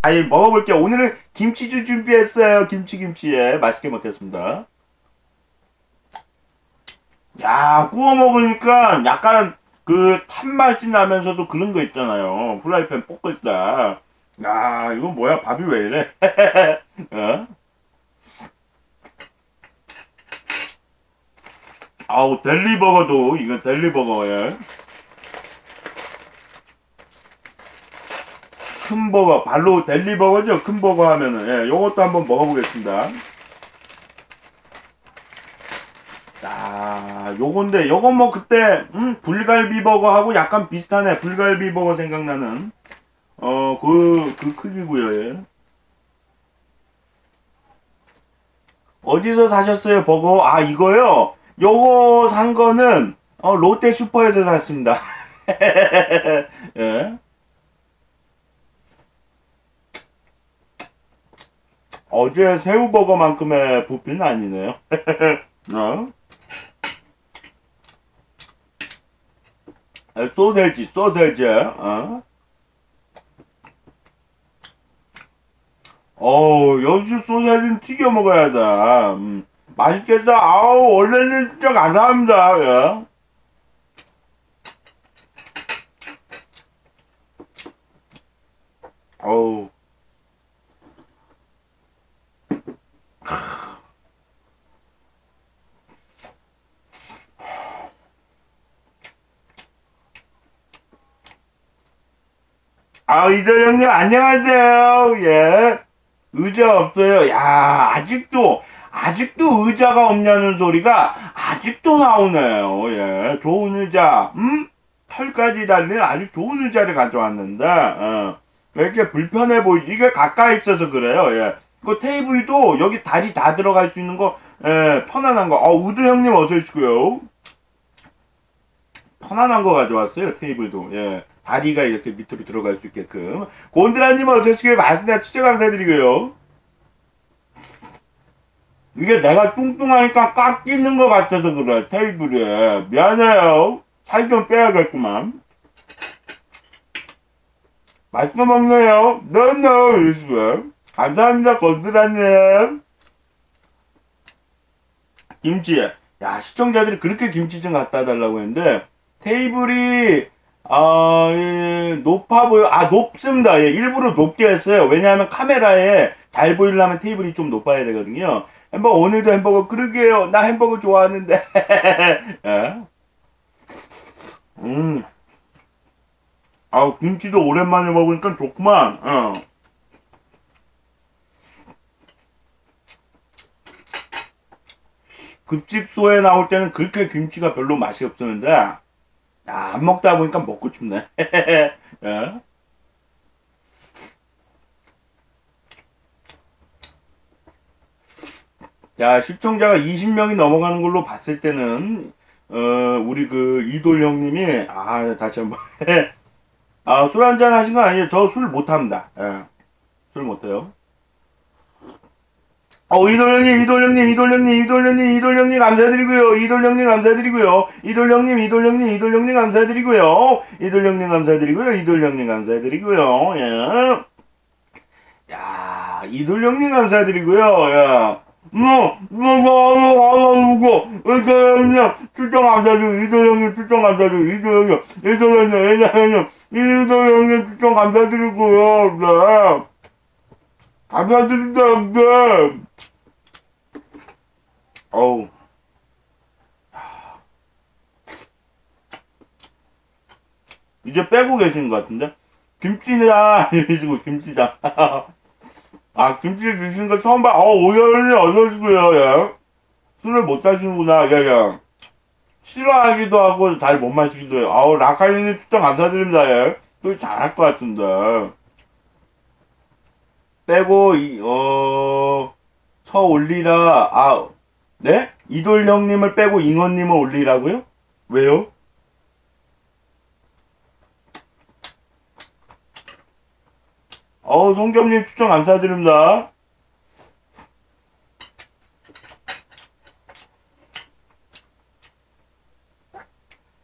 아니, 먹어볼게요. 오늘은 김치주 준비했어요. 김치에 맛있게 먹겠습니다. 야, 구워 먹으니까 약간 그 탄맛이 나면서도 그런 거 있잖아요. 후라이팬 볶을 때. 야, 이거 뭐야? 밥이 왜 이래? 어? 아우, 델리버거도, 이거 델리버거에. 큰 버거, 발로 델리버거죠? 큰 버거 하면은. 예, 요것도 한번 먹어보겠습니다. 야, 요건데, 요건 뭐 그때, 불갈비 버거하고 약간 비슷하네. 불갈비 버거 생각나는. 그 크기고요, 예. 어디서 사셨어요, 버거? 아, 이거요? 요거 산 거는, 롯데 슈퍼에서 샀습니다. 예. 어제 새우버거만큼의 부피는 아니네요. 어? 소세지, 어? 여주 소세지는 튀겨 먹어야 돼. 맛있겠다. 아우, 원래는 진짜 감사합니다. 예. 어우. 아, 이들 형님, 안녕하세요. 예. 의자 없어요. 야, 아직도 의자가 없냐는 소리가 아직도 나오네요. 예. 좋은 의자, 털까지 달린 아주 좋은 의자를 가져왔는데, 왜 이렇게 불편해 보이지? 이게 가까이 있어서 그래요. 예. 그 테이블도 여기 다리 다 들어갈 수 있는 거, 예, 편안한 거. 우드 형님 어서 오시고요. 편안한 거 가져왔어요. 테이블도. 예. 다리가 이렇게 밑으로 들어갈 수 있게끔. 곤드라님 어서 오시고요. 말씀해 추천 감사드리고요. 이게 내가 뚱뚱하니까 꽉 끼는 것 같아서 그래. 테이블에. 미안해요. 살 좀 빼야겠구만. 맛있게 먹네요. 노노 이러시고요. 감사합니다. 곤드라님. 김치. 야, 시청자들이 그렇게 김치 좀 갖다 달라고 했는데, 테이블이, 높아 보여. 높습니다. 예, 일부러 높게 했어요. 왜냐하면 카메라에 잘 보이려면 테이블이 좀 높아야 되거든요. 오늘도 햄버거, 그러게요. 나 햄버거 좋아하는데. 예? 음. 김치도 오랜만에 먹으니까 좋구만. 급식소에 나올 때는 그렇게 김치가 별로 맛이 없었는데, 안 먹다 보니까 먹고 싶네. 예? 자, 시청자가 20명이 넘어가는 걸로 봤을 때는, 우리 그 이돌 형님이, 다시 한번. 술 한잔 하신 거 아니에요? 저 술 못합니다. 예. 술 못해요. 이돌 형님 감사드리고요. 이돌 형님 감사드리고요. 예. 야, 이돌 형님 감사드리고요. 야. 이렇게 그냥 출정 감사드리고, 이돌 형님 출정 감사드리고요. 네. 감사드립니다, 형님. 어우. 이제 빼고 계신 것 같은데? 김치장, 이러시고, 김치장. 김치 드시는 거 처음 봐. 오늘은 어서시고요, 예. 술을 못 드시는구나, 예, 예. 싫어하기도 하고, 잘 못 마시기도 해요. 라카이님 추천 감사드립니다, 예. 또 잘할 것 같은데. 빼고, 올리라, 네? 이돌 형님을 빼고 잉어님을 올리라고요? 왜요? 송겸님 추천 감사드립니다.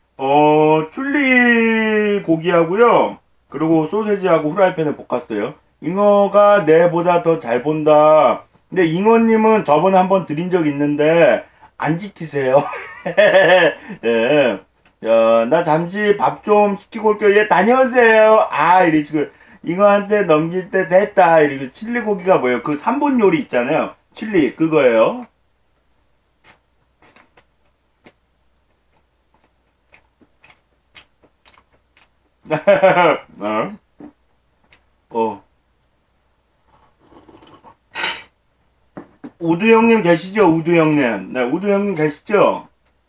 출리 고기하고요. 그리고 소세지하고 후라이팬에 볶았어요. 잉어가 내보다 더 잘 본다. 근데 잉어님은 저번에 한번 드린 적 있는데 안 지키세요. 예. 야, 나 잠시 밥 좀 시키고 올게요. 예, 다녀오세요. 아, 이래 지금 잉어한테 넘길 때 됐다. 이래 칠리 고기가 뭐예요? 그 3분 요리 있잖아요. 칠리 그거예요. 어. 어. 우두 형님 계시죠? 우두 형님. 네, 우두 형님 계시죠?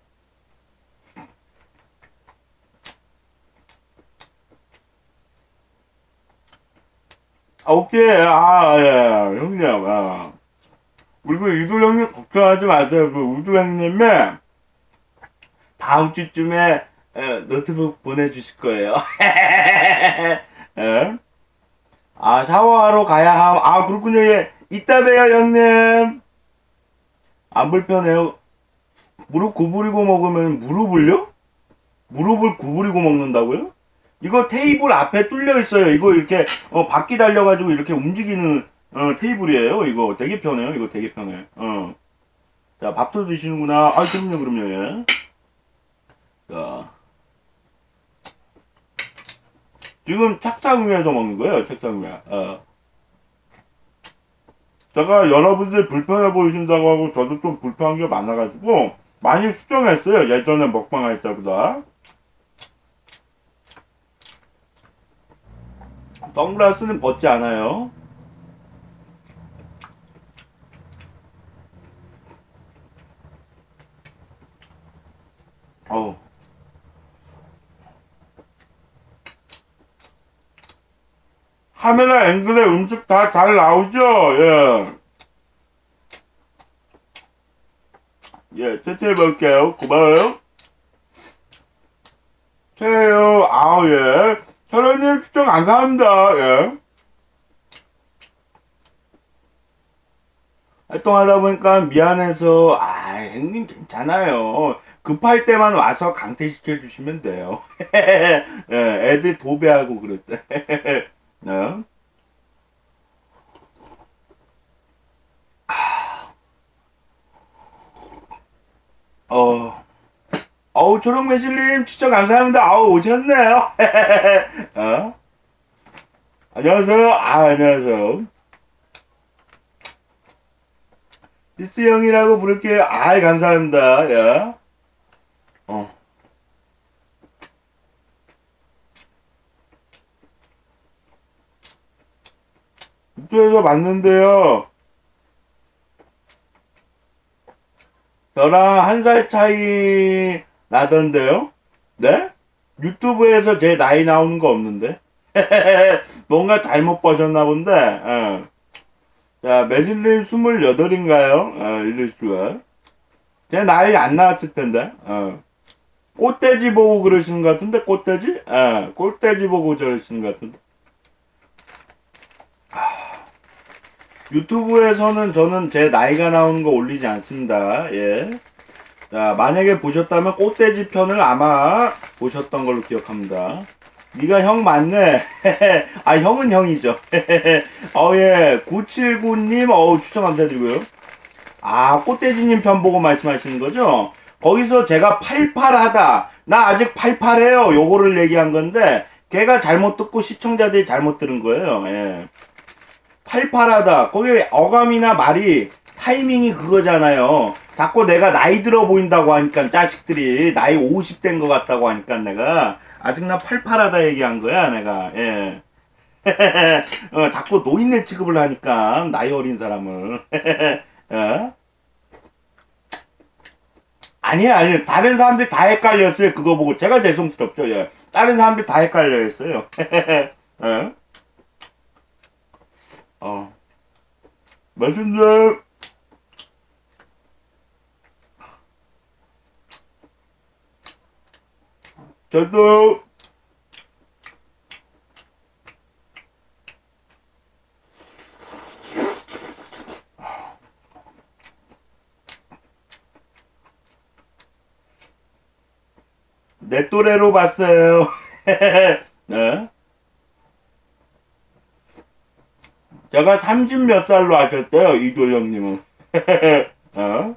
아, 오케이. 아, 예, 형님. 아. 그리고 우두 형님 걱정하지 마세요. 그 우두 형님의 다음 주쯤에 노트북 보내주실 거예요. 예? 아, 샤워하러 가야 함. 아, 그렇군요. 예. 이따 봬요, 형님. 안 불편해요. 무릎 구부리고 먹으면 무릎을요? 무릎을 구부리고 먹는다고요? 이거 테이블 앞에 뚫려 있어요. 이거 이렇게 바퀴 달려가지고 이렇게 움직이는 테이블이에요. 이거 되게 편해요. 이거 되게 편해. 자, 밥도 드시는구나. 아, 그럼요, 그럼요. 예. 자, 지금 책상 위에서 먹는 거예요. 책상 위에. 제가 여러분들 불편해 보이신다고 하고 저도 좀 불편한 게 많아가지고 많이 수정했어요. 예전에 먹방 할 때보다. 선글라스는 벗지 않아요. 어우. 카메라 앵글에 음식 다 잘 나오죠? 예. 예, 채채 볼게요. 고마워요. 최요, 아우, 예. 혈연님 추천 감사합니다. 예. 활동하다 보니까 미안해서, 아, 형님 괜찮아요. 급할 때만 와서 강퇴시켜 주시면 돼요. 예, 애들 도배하고 그랬대. 네. 어, 어우, 초록매실님, 추천 감사합니다. 아우, 오셨네요. 어? 안녕하세요. 아, 안녕하세요. 디스 형이라고 부를게요. 아, 감사합니다. 야. 어. 유튜브에서 봤는데요. 저랑 한 살 차이 나던데요? 네? 유튜브에서 제 나이 나오는 거 없는데? 뭔가 잘못 보셨나 본데, 자, 매실님 28인가요? 이러시고요. 제 나이 안 나왔을 텐데, 꽃돼지 보고 그러시는 것 같은데, 꽃돼지? 꽃돼지 보고 저러시는 것 같은데. 유튜브에서는 저는 제 나이가 나오는 거 올리지 않습니다. 예. 자, 만약에 보셨다면 꽃돼지 편을 아마 보셨던 걸로 기억합니다. 네가 형 맞네. 아, 형은 형이죠. 예. 979님, 추천 감사드리고요. 아, 꽃돼지님 편 보고 말씀하시는 거죠? 거기서 제가 팔팔하다. 나 아직 팔팔해요. 요거를 얘기한 건데, 걔가 잘못 듣고 시청자들이 잘못 들은 거예요. 예. 팔팔하다. 거기 어감이나 말이 타이밍이 그거잖아요. 자꾸 내가 나이 들어 보인다고 하니까 자식들이 나이 50대인 것 같다고 하니까 내가 아직 나 팔팔하다 얘기한 거야 내가. 예. 자꾸 노인네 취급을 하니까 나이 어린 사람을. 어? 아니야, 아니 다른 사람들 다 헷갈렸어요. 그거 보고 제가 죄송스럽죠. 예. 다른 사람들 다 헷갈려 했어요. 어? 맛있네. 저도. 내 또래로 봤어요. 네? 제가 30 몇 살로 하셨대요, 이돌 형님은. 어?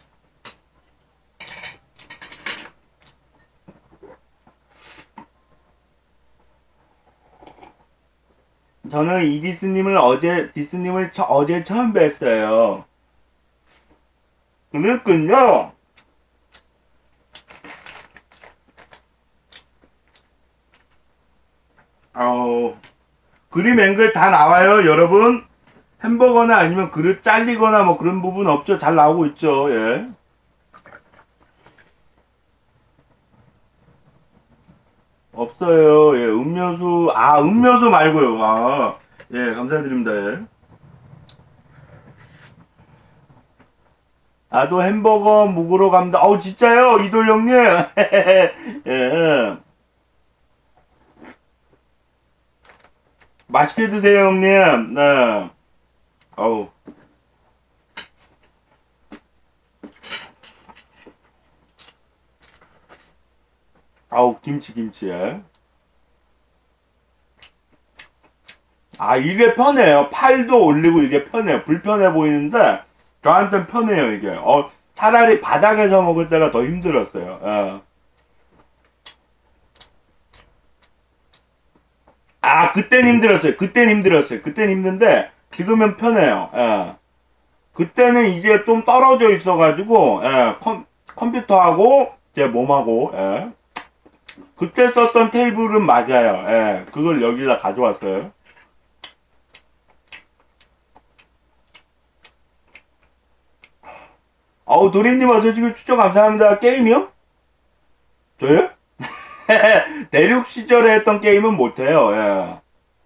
저는 디스님을 어제 처음 뵀어요. 그랬군요. 그림 앵글 다 나와요, 여러분. 햄버거나 아니면 그릇 잘리거나 뭐 그런 부분 없죠? 잘 나오고 있죠, 예. 없어요, 예. 음료수 말고요. 예, 감사드립니다, 예. 나도 햄버거 묵으러 갑니다. 진짜요? 이돌 형님? 예. 맛있게 드세요, 형님. 네. 어우. 김치에. 이게 편해요. 팔도 올리고 이게 편해요. 불편해 보이는데, 저한테는 편해요, 이게. 차라리 바닥에서 먹을 때가 더 힘들었어요. 예. 그땐 힘들었어요. 그땐 힘든데, 지금은 편해요. 예. 그때는 이제 좀 떨어져 있어가지고, 예. 컴퓨터하고, 제 몸하고, 예. 그때 썼던 테이블은 맞아요. 예. 그걸 여기다 가져왔어요. 도리님 어서 지금 추천 감사합니다. 게임이요? 저요? 대륙 시절에 했던 게임은 못해요. 예.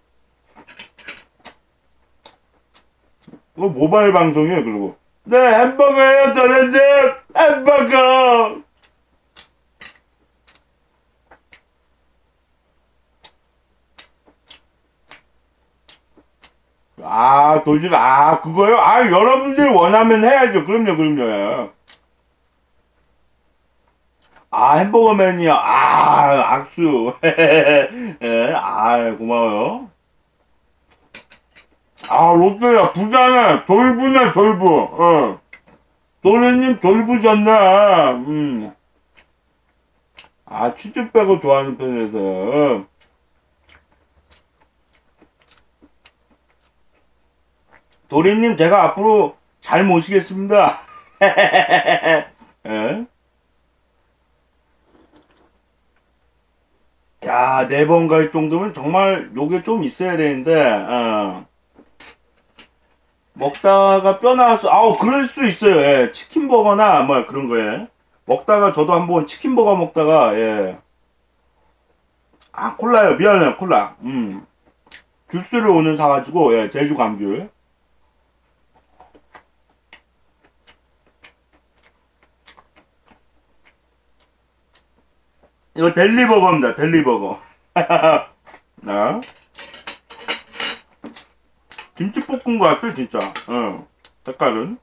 그거 모바일 방송이에요, 그리고. 네, 햄버거예요, 도련님! 햄버거! 그거요? 여러분들이 원하면 해야죠. 그럼요. 햄버거맨이요. 악수. 예, 고마워요. 롯데야, 부자네. 돌부네, 돌부. 도련님 돌부셨네. 치즈 빼고 좋아하는 편이라서. 도련님, 제가 앞으로 잘 모시겠습니다. 예? 야, 4번 갈 정도면 정말 요게 좀 있어야 되는데, 먹다가 뼈 나왔어. 그럴 수 있어요. 예. 치킨버거나 뭐 그런 거에. 먹다가 저도 한번 치킨버거 먹다가, 예. 콜라요. 미안해요, 콜라. 주스를 오늘 사가지고, 예, 제주 감귤. 이거 델리버거입니다, 델리버거. 네. 김치볶음 것 같아, 진짜. 색깔은.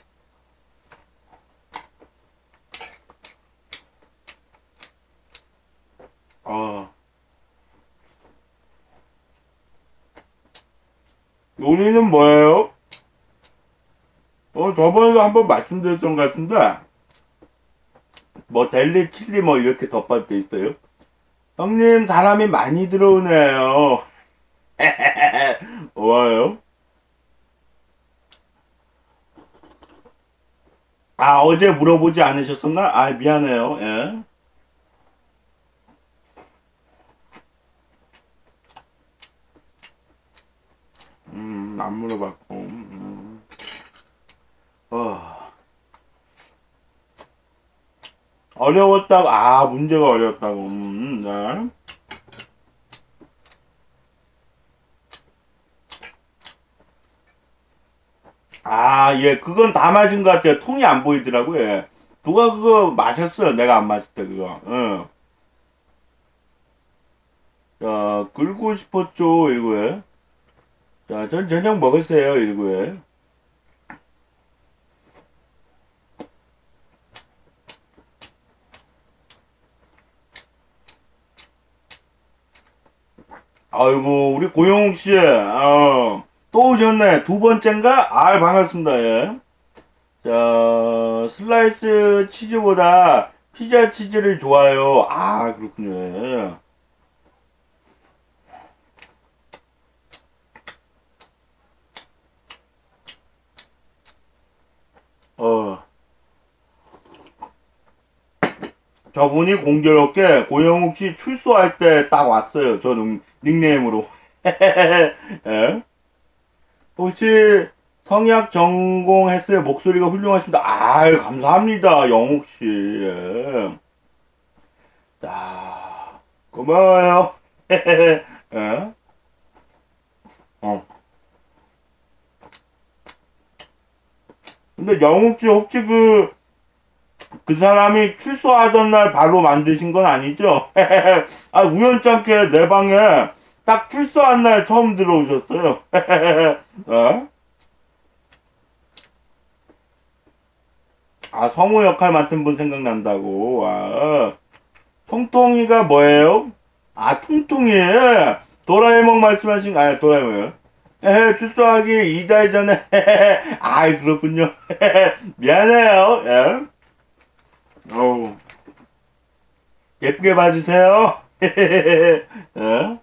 요리는 뭐예요? 저번에도 한번 말씀드렸던 것 같은데, 뭐, 델리, 칠리 뭐, 이렇게 덮밥돼 있어요. 형님, 사람이 많이 들어오네요. 좋아요. 어제 물어보지 않으셨었나? 미안해요. 예. 안 물어봤고. 어려웠다고, 문제가 어려웠다고. 네. 예, 그건 다 맞은 것 같아요. 통이 안 보이더라고요. 예. 누가 그거 마셨어요. 내가 안 마실 때, 그거. 자, 긁고 싶었죠, 이거에. 자, 전 저녁 먹었어요, 이거에. 아이고, 우리 고영욱 씨, 또 오셨네. 두 번째인가? 아, 반갑습니다. 예. 자, 슬라이스 치즈보다 피자 치즈를 좋아요. 아, 그렇군요. 예. 어, 저분이 공교롭게 고영욱 씨 출소할 때 딱 왔어요. 저 닉네임으로. 예? 혹시 성약 전공했어요? 목소리가 훌륭하십니다. 아, 감사합니다. 영욱 씨. 예. 자, 고마워요. 예? 어. 근데 영욱 씨 혹시 그 사람이 출소하던 날 바로 만드신 건 아니죠? 아, 우연찮게 내 방에 딱 출소한 날 처음 들어오셨어요. 어? 아, 성우 역할 맡은 분 생각난다고. 아, 통통이가 뭐예요? 아, 퉁퉁이. 도라에몽 말씀하신, 아, 도라에몽. 출소하기 2달 전에. 아, 그렇군요. 미안해요. 예. 어우. 예쁘게 봐주세요. 어?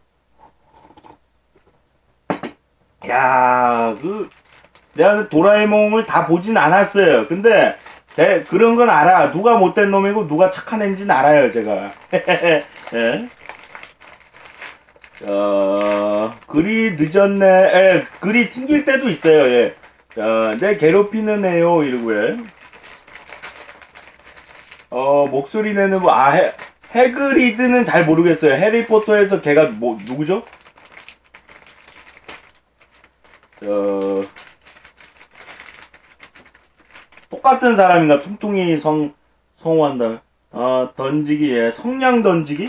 야, 내가 그 도라에몽을 다 보진 않았어요. 근데, 그런 건 알아. 누가 못된 놈이고 누가 착한 애인지는 알아요, 제가. 예? 글이 늦었네. 글이 튕길 때도 있어요, 예. 내 괴롭히는 애요, 이러고, 예. 목소리 내는 거, 해그리드는 잘 모르겠어요. 해리포터에서 걔가 누구죠? 어, 똑같은 사람인가? 퉁퉁이 성우한다. 던지기, 예. 성냥 던지기?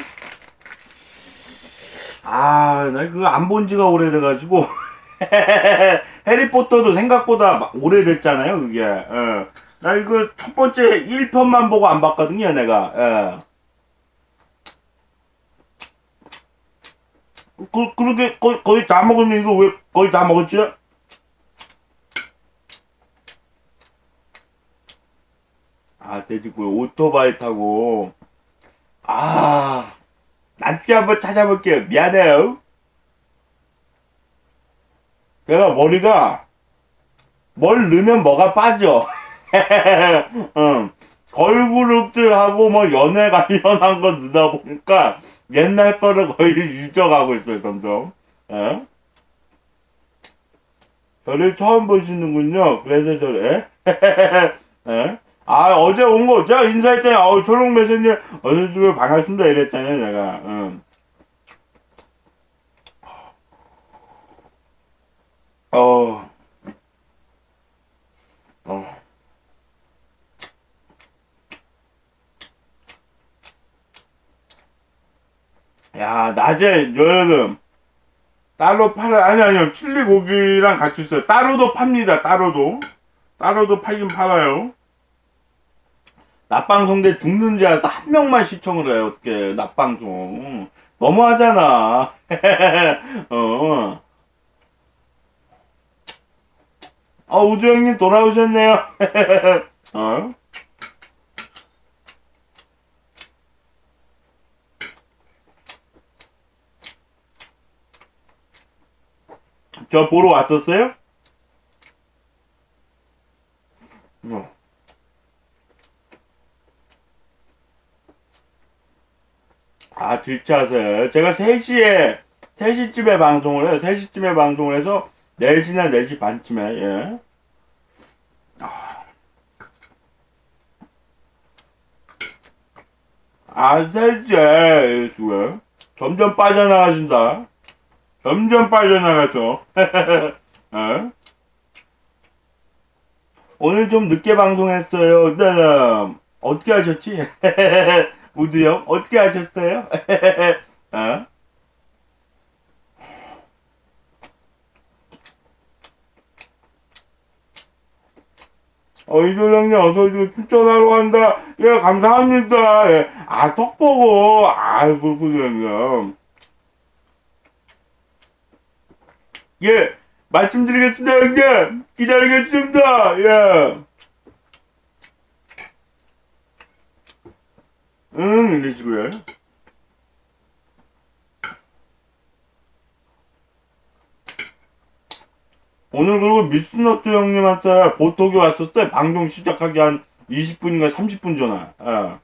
아, 나 그거 안 본 지가 오래돼가지고. 해리포터도 생각보다 오래됐잖아요, 그게. 나 이거 첫 번째 1편만 보고 안 봤거든요, 내가. 예. 그렇게 거의 다 먹었네. 이거 왜 거의 다 먹었지? 아, 돼지고기 오토바이 타고. 아, 나중에 한번 찾아볼게요. 미안해요. 내가 머리가 뭘 넣으면 뭐가 빠져. 응. 걸그룹들하고 뭐 연애 관련한 거 넣다 보니까 옛날 거를 거의 잊어가고 있어요, 점점. 예? 저를 처음 보시는군요. 그래서 저를, 예? 아, 어제 온 거, 제가 인사했잖아요. 초록 메신저, 어제 집에 반갑습니다. 이랬잖아요, 제가. 응. 어, 어. 야, 낮에, 여러분, 따로 아니요. 칠리 고기랑 같이 있어요. 따로도 팝니다, 따로도. 따로도 팔긴 팔아요. 낮방송 때 죽는 줄 알아서 한 명만 시청을 해요. 어떻게, 낮방송. 너무하잖아. 어. 우주 형님 돌아오셨네요. 어? 저 보러 왔었어요? 어. 아, 질차하세요. 제가 3시쯤에 방송을 해요. 3시쯤에 방송을 해서 4시나 4시 반쯤에, 예. 아, 3시에, 왜? 점점 빠져나가신다. 점점 빠져나가죠. 예? 오늘 좀 늦게 방송했어요. 네, 어떻게 하셨지? 우드 형, 어떻게 하셨어요? 어? 이도령님 어서오세요. 추천하러 간다. 예, 감사합니다. 예. 턱 보고. 그렇군요. 예, 말씀드리겠습니다, 형님. 기다리겠습니다. 예. 이러시고요. 오늘 그리고 미스너트 형님한테 보톡이 왔었어요. 방송 시작하기 한 20분인가 30분 전에. 예.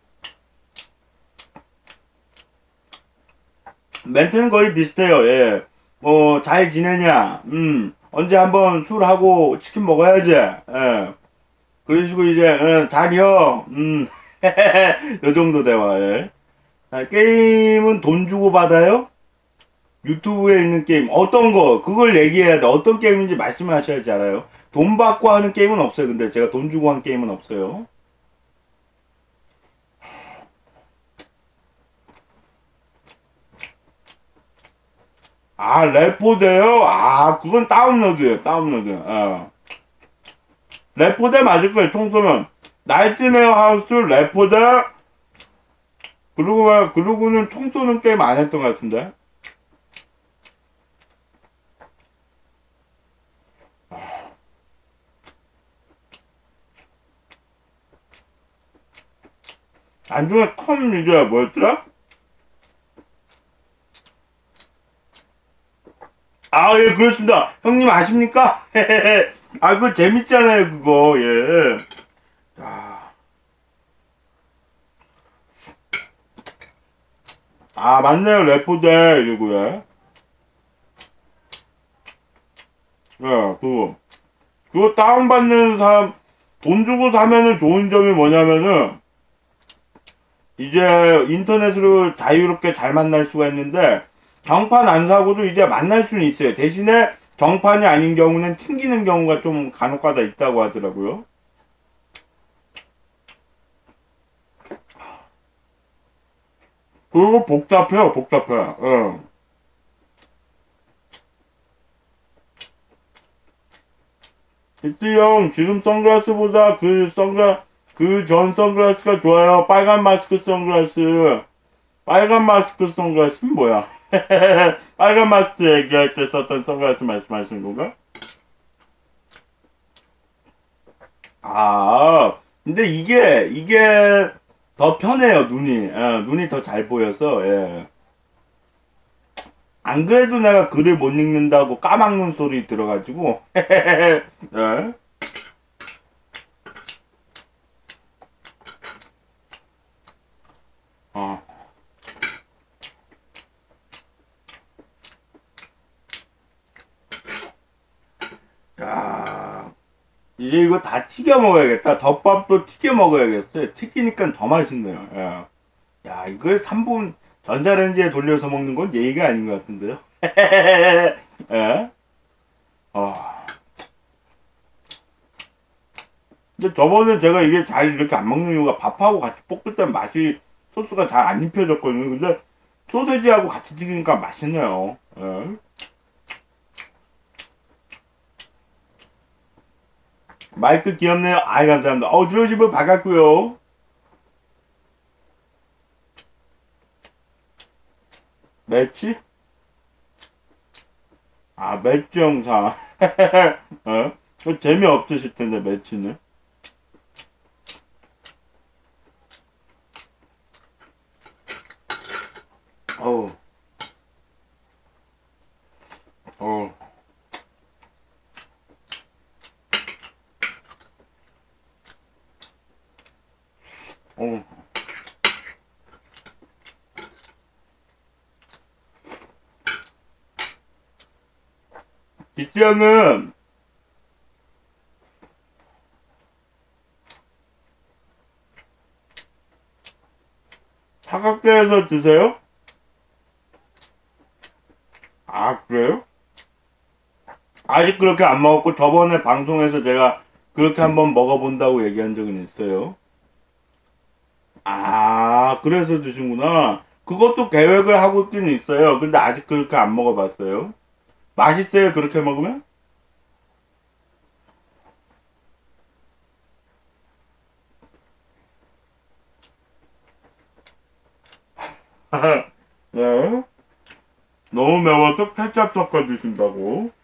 멘트는 거의 비슷해요. 예. 잘 지내냐? 언제 한번 술하고 치킨 먹어야지. 예. 그러시고 이제, 잘이요. 요 정도 대화. 예. 게임은 돈 주고 받아요? 유튜브에 있는 게임 어떤 거 그걸 얘기해야 돼. 어떤 게임인지 말씀을 하셔야지 알아요. 돈 받고 하는 게임은 없어요. 근데 제가 돈 주고 한 게임은 없어요. 아, 레포대요? 아, 그건 다운로드예요. 다운로드. 레포대 맞을 거예요. 청소년 나이트메어 하우스 레포대. 그러고는 청소년 게임 안 했던 것 같은데. 안중에 컴 이제 뭐였더라? 아, 예, 그렇습니다. 형님 아십니까? 아, 그거 재밌잖아요, 그거, 예. 아, 맞네요, 레포대, 이러고요. 예, 그거 다운받는 사람, 돈 주고 사면은 좋은 점이 뭐냐면은, 이제 인터넷으로 자유롭게 잘 만날 수가 있는데, 정판 안 사고도 이제 만날 수는 있어요. 대신에 정판이 아닌 경우는 튕기는 경우가 좀 간혹가다 있다고 하더라고요. 그리고 복잡해요, 복잡해. 예. 이지 형, 지금 선글라스보다 그 전 선글라스가 좋아요. 빨간 마스크 선글라스. 빨간 마스크 선글라스는 뭐야? 빨간 마스크 얘기할 때 썼던 선글라스 말씀하시는 건가? 아, 근데 이게 더 편해요, 눈이. 눈이 더 잘 보여서, 예. 안 그래도 내가 글을 못 읽는다고 까막눈 소리 들어가지고, 예. 어. 야, 이제 이거 다 튀겨 먹어야겠다. 덮밥도 튀겨 먹어야겠어요. 튀기니까 더 맛있네요. 야, 야, 이걸 3분 전자레인지에 돌려서 먹는 건 예의가 아닌 것 같은데요. 예? 어. 근데 저번에 제가 이게 잘 이렇게 안 먹는 이유가 밥하고 같이 볶을 때 맛이 소스가 잘 안 입혀졌거든요. 근데 소세지하고 같이 튀기니까 맛있네요. 예. 마이크 귀엽네요. 아이, 감사합니다. 들어오시면 반갑고요. 매치? 아, 매치 영상. 어? 재미없으실 텐데, 매치는. 어우, 어우, 어우. 빗장은 사각대에서 드세요? 아, 그래요? 아직 그렇게 안 먹었고, 저번에 방송에서 제가 그렇게 한번 먹어본다고 얘기한 적은 있어요. 아, 그래서 드시구나. 그것도 계획을 하고 있긴 있어요. 근데 아직 그렇게 안 먹어봤어요. 맛있어요, 그렇게 먹으면? 네. 너무 매워서 케첩 섞어 드신다고.